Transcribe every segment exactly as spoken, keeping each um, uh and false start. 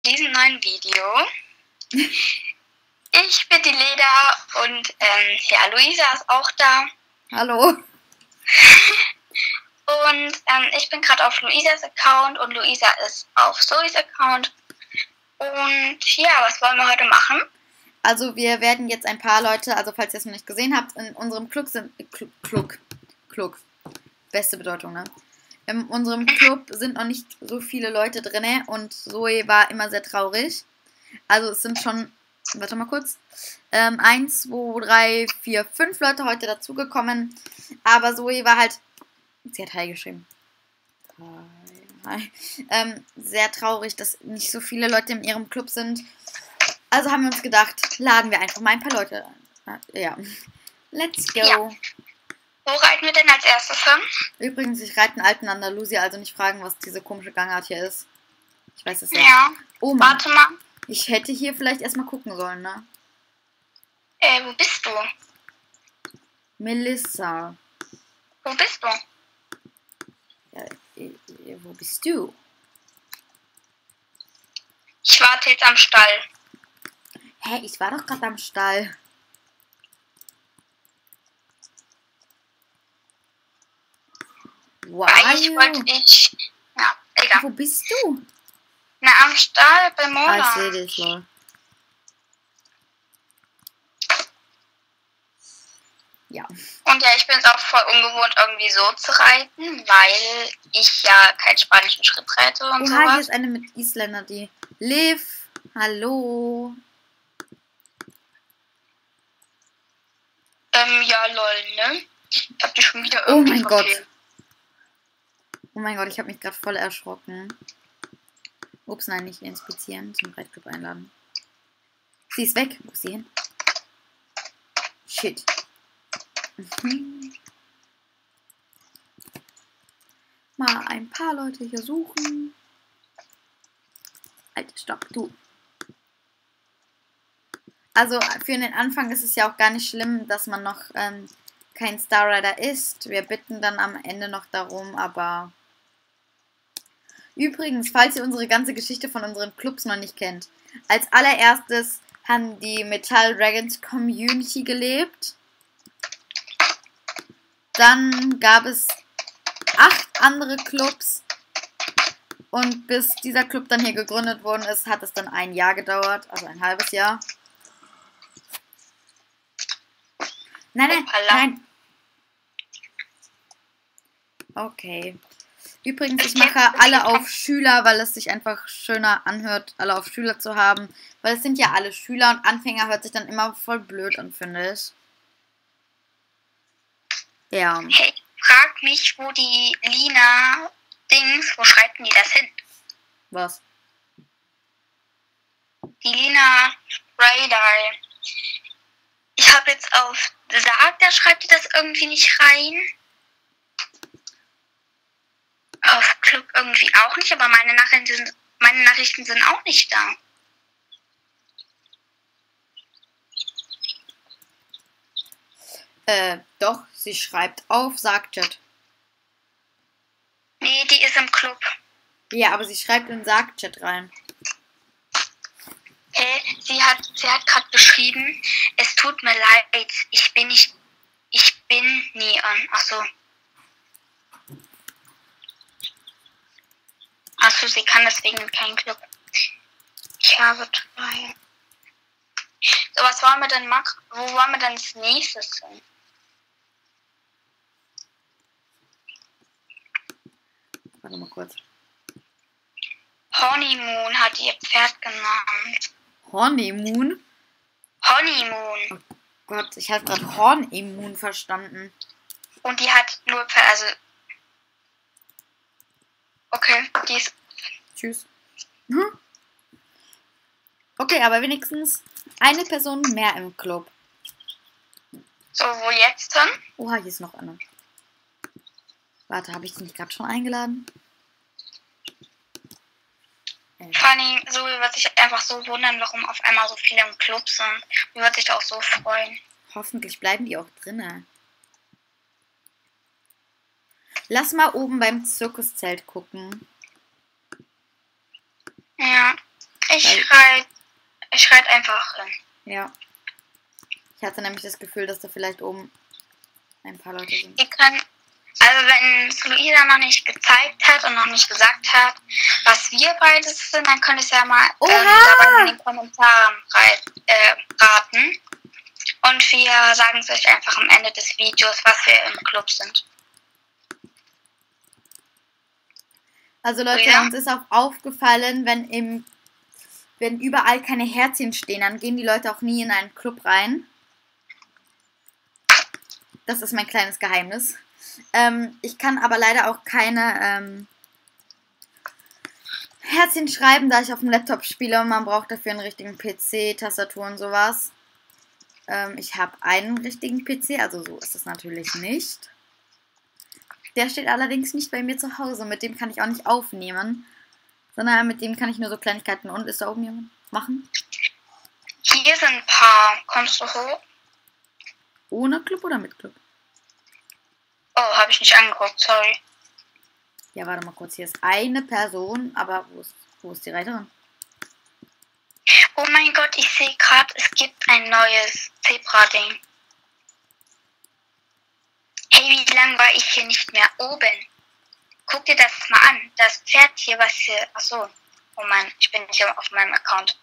diesem neuen Video. Ich bin die Leda und ähm, ja, Luisa ist auch da. Hallo. Und ähm, ich bin gerade auf Luisas Account und Luisa ist auf Zoes Account. Und ja, was wollen wir heute machen? Also wir werden jetzt ein paar Leute, also falls ihr es noch nicht gesehen habt, in unserem Club sind... Äh, Club, Club, Club. Beste Bedeutung, ne? In unserem Club sind noch nicht so viele Leute drin und Zoe war immer sehr traurig. Also es sind schon, warte mal kurz, ähm, eins, zwei, drei, vier, fünf Leute heute dazugekommen. Aber Zoe war halt, sie hat Hi geschrieben. Hi, hi. Ähm, sehr traurig, dass nicht so viele Leute in ihrem Club sind. Also haben wir uns gedacht, laden wir einfach mal ein paar Leute ein. Ja, let's go. Ja. Wo reiten wir denn als erstes hin? Übrigens, ich reite einen alten Andalusier, also nicht fragen, was diese komische Gangart hier ist. Ich weiß es nicht. Ja. Oh Mann. Warte mal. Ich hätte hier vielleicht erstmal gucken sollen, ne? Äh, wo bist du? Melissa. Wo bist du? Ja, äh, äh, wo bist du? Ich warte jetzt am Stall. Hä, ich war doch gerade am Stall. Wow. Eigentlich wollte ich... Ja, egal. Wo bist du? Na, am Stall bei Mona. Ah, ich sehe dich, lol. Ja. Und ja, ich bin es auch voll ungewohnt, irgendwie so zu reiten, weil ich ja keinen spanischen Schritt reite und Oha, sowas. hier ist eine mit Isländer, die... Liv, hallo. Ähm, ja, lol, ne? Ich hab dich schon wieder Oh irgendwie mein Gott. verfehlt. Oh mein Gott, ich habe mich gerade voll erschrocken. Ups, nein, nicht inspizieren, zum Reitclub einladen. Sie ist weg. Wo ist sie hin? Shit. Mhm. Mal ein paar Leute hier suchen. Alter, stopp, du. Also für den Anfang ist es ja auch gar nicht schlimm, dass man noch ähm, kein Star Rider ist. Wir bitten dann am Ende noch darum, aber... Übrigens, falls ihr unsere ganze Geschichte von unseren Clubs noch nicht kennt. Als allererstes haben die Metal Dragons Community gelebt. Dann gab es acht andere Clubs. Und bis dieser Club dann hier gegründet worden ist, hat es dann ein Jahr gedauert. Also ein halbes Jahr. Nein, nein, nein. Okay. Übrigens, ich mache alle auf Schüler, weil es sich einfach schöner anhört, alle auf Schüler zu haben. Weil es sind ja alle Schüler und Anfänger hört sich dann immer voll blöd an, finde ich. Ja. Hey, frag mich, wo die Lina Dings, wo schreibt denn die das hin? Was? Die Lina Radar. Ich habe jetzt auf Sag, da schreibt die das irgendwie nicht rein. Auf Club irgendwie auch nicht, aber meine Nachrichten sind, meine Nachrichten sind auch nicht da. Äh, doch, sie schreibt auf Sagchat. Nee, die ist im Club. Ja, aber sie schreibt in Sagchat rein. Hey, sie hat, sie hat gerade geschrieben, es tut mir leid, ich bin nicht, ich bin nie an. Achso. Achso, sie kann deswegen keinen Club. Ich habe zwei. So, was wollen wir denn machen? Wo wollen wir denn als nächstes hin? Warte mal kurz. Honeymoon hat ihr Pferd genannt. Honeymoon? Honeymoon. Oh Gott, ich habe gerade Hornemmun verstanden. Und die hat nur Pferd, also... Okay, die ist... Tschüss. Hm? Okay, aber wenigstens eine Person mehr im Club. So, wo jetzt hin? Oha, hier ist noch eine. Warte, habe ich sie nicht gerade schon eingeladen? Äh. Vor allem, so wird sich einfach so wundern, warum auf einmal so viele im Club sind. Die wird sich auch so freuen. Hoffentlich bleiben die auch drinnen. Lass mal oben beim Zirkuszelt gucken. Ja. Ich Weil- schreit, ich schreit einfach hin. Ja. Ich hatte nämlich das Gefühl, dass da vielleicht oben ein paar Leute sind. Ihr könnt, also wenn es Luisa noch nicht gezeigt hat und noch nicht gesagt hat, was wir beides sind, dann könnt ihr es ja mal ähm, Oha! dabei in den Kommentaren rei- äh, raten. Und wir sagen es euch einfach am Ende des Videos, was wir im Club sind. Also Leute, Ja. uns ist auch aufgefallen, wenn im wenn überall keine Herzchen stehen, dann gehen die Leute auch nie in einen Club rein. Das ist mein kleines Geheimnis. Ähm, ich kann aber leider auch keine ähm, Herzchen schreiben, da ich auf dem Laptop spiele und man braucht dafür einen richtigen P C, Tastatur und sowas. Ähm, ich habe einen richtigen P C, also so ist es natürlich nicht. Der steht allerdings nicht bei mir zu Hause, mit dem kann ich auch nicht aufnehmen, sondern mit dem kann ich nur so Kleinigkeiten. Und ist da oben jemand machen? Hier sind ein paar. Kommst du hoch? Ohne Club oder mit Club? Oh, habe ich nicht angeguckt, sorry. Ja, warte mal kurz. Hier ist eine Person, aber wo ist, wo ist die Reiterin? Oh mein Gott, ich sehe gerade, es gibt ein neues Zebra-Ding. Hey, wie lange war ich hier nicht mehr oben? Guck dir das mal an. Das Pferd hier, was hier... Achso. Oh Mann, ich bin nicht auf meinem Account.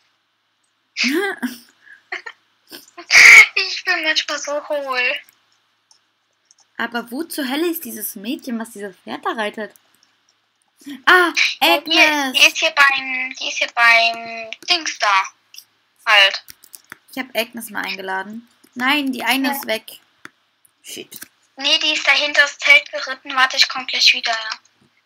Ich bin manchmal so hohl. Aber wo zur Hölle ist dieses Mädchen, was dieses Pferd da reitet? Ah, Ja, die, die Agnes! ist hier beim... Die ist hier beim Dings da. Halt. Ich habe Agnes mal eingeladen. Nein, die eine Ja. ist weg. Shit. Nee, die ist dahinter das Zelt geritten. Warte, ich komm gleich wieder, ja.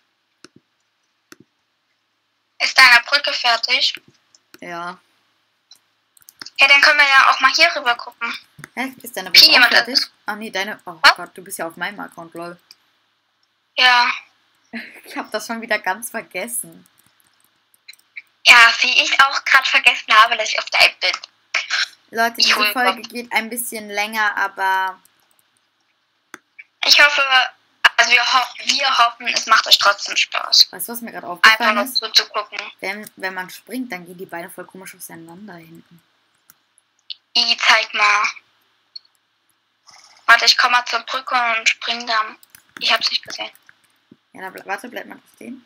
Ist deine Brücke fertig? Ja. Ja, dann können wir ja auch mal hier rüber gucken. Hä? Ist deine Hier Brücke auch jemand fertig? ist. Ach nee, deine... Oh Was? Gott, du bist ja auf meinem Account, lol. Ja. Ich habe das schon wieder ganz vergessen. Ja, wie ich auch gerade vergessen habe, dass ich auf der App bin. Leute, Ich diese hol Folge Bob. geht ein bisschen länger, aber... Ich hoffe, also wir, ho wir hoffen, es macht euch trotzdem Spaß. Weißt du, was mir gerade Einfach aufgefallen nur ist? so zu gucken. Wenn, wenn man springt, dann gehen die Beine voll komisch auseinander hinten. I, zeig mal. Warte, ich komme mal zur Brücke und spring da. Ich hab's nicht gesehen. Ja, dann ble warte, bleib mal da stehen.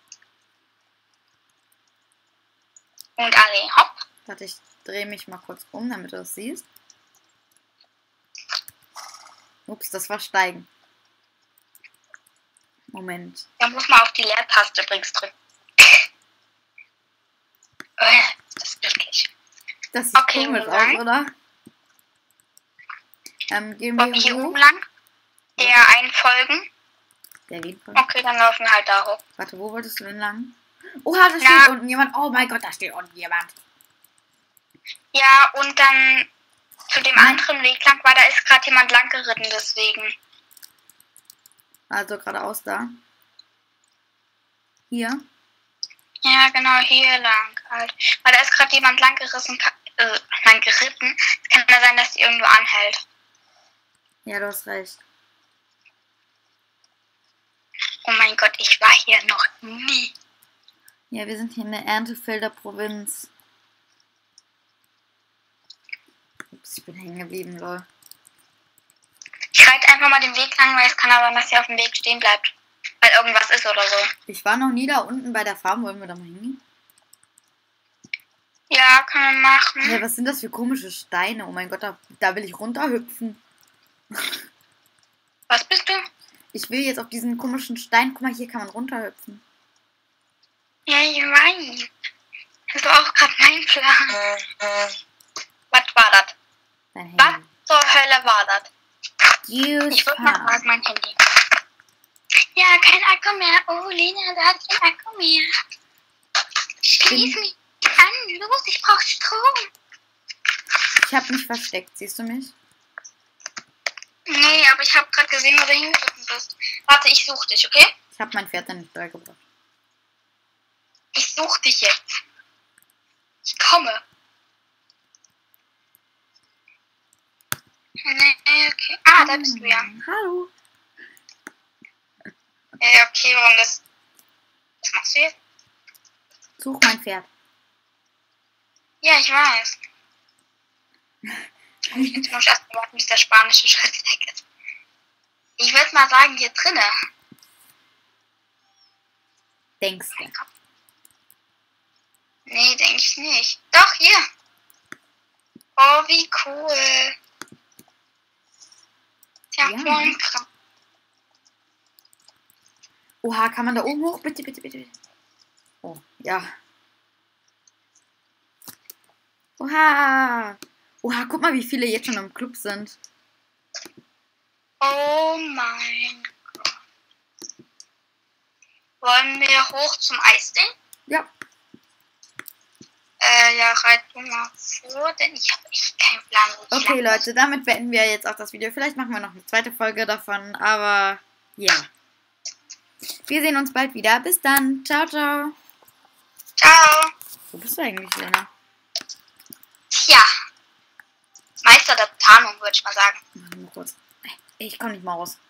Und alle, hopp. Warte, ich drehe mich mal kurz um, damit du das siehst. Ups, das war Steigen. Moment. Da muss man auf die Leertaste übrigens drücken. Äh, das ist wirklich. Das sieht Okay, komisch wo aus, lang? oder? Ähm, gehen Wollen wir wir hier hoch? oben lang? Der einen folgen? Der geht voll. Okay, dann laufen wir halt da hoch. Warte, wo wolltest du denn lang? Oha, da Ja. steht unten jemand. Oh mein Gott, da steht unten jemand. Ja, und dann zu dem Nein. anderen Weg lang, weil da ist gerade jemand lang geritten, deswegen. Also geradeaus da. Hier. Ja, genau, hier lang halt. Weil da ist gerade jemand lang gerissen, ka- äh, lang geritten. Es kann ja sein, dass die irgendwo anhält. Ja, du hast recht. Oh mein Gott, ich war hier noch nie. Ja, wir sind hier in der Erntefelder Provinz. Ups, ich bin hängen geblieben, lol. Ich reite einfach mal den Weg lang, weil es kann aber sein, dass sie auf dem Weg stehen bleibt. Weil irgendwas ist oder so. Ich war noch nie da unten bei der Farm. Wollen wir da mal hingehen? Ja, können wir machen. Hey, was sind das für komische Steine? Oh mein Gott, da, da will ich runterhüpfen. Was bist du? Ich will jetzt auf diesen komischen Stein. Guck mal, hier kann man runterhüpfen. Ja, ich weiß. Das war auch gerade mein Plan. Was war das? Dein Was Handy. zur Hölle war das? Use Ich würde mal Farm. fragen, mein Handy. Ja, kein Akku mehr. Oh, Lena, da hat kein Akku mehr. Schließ Bin- mich an. Los, ich brauche Strom. Ich habe mich versteckt. Siehst du mich? Nee, aber ich habe gerade gesehen, wo du hingeritten bist. Warte, ich suche dich, okay? Ich habe mein Pferd dann nicht beigebracht. Ich suche dich jetzt. Ich komme. Nee, okay. Ah, da bist du ja. Hallo. Ja, okay, warum das... Was machst du jetzt? Such mein Pferd. Ja, ich weiß. Jetzt muss ich erst mal warten, bis der spanische Schritt weg ist. Ich würde mal sagen, hier drinne. Denkst du? Nee, denke ich nicht. Doch, hier. Oh, wie cool. Ja, Ja. Minecraft. Oha, kann man da oben hoch? Bitte, bitte, bitte. Oh, ja. Oha. Oha, guck mal, wie viele jetzt schon im Club sind. Oh mein Gott. Wollen wir hoch zum Eisding? Ja. Äh, ja, reit du mal vor, denn ich habe echt keinen Plan. Wo ich Okay, lang Leute, damit beenden wir jetzt auch das Video. Vielleicht machen wir noch eine zweite Folge davon, aber ja. Wir sehen uns bald wieder. Bis dann. Ciao, ciao. muss. Ciao. Wo bist du eigentlich, Lena? Tja. Meister der Tarnung, würde ich mal sagen. Warte mal kurz. Ich komme nicht mal raus.